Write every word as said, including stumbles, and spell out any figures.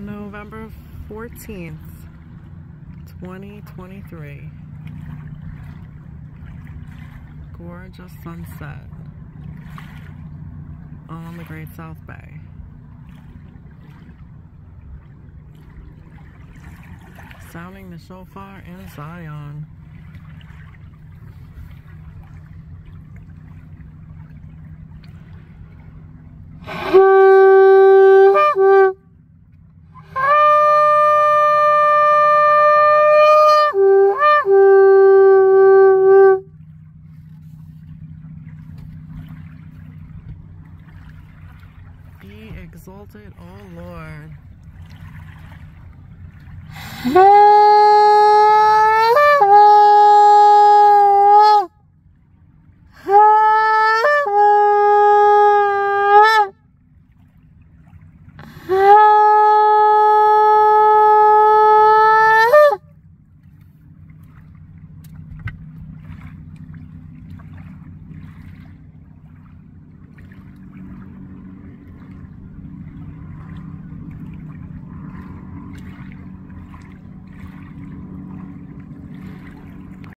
November fourteenth, twenty twenty-three. Gorgeous sunset on the Great South Bay. Sounding the shofar in Zion. Be exalted, O Lord.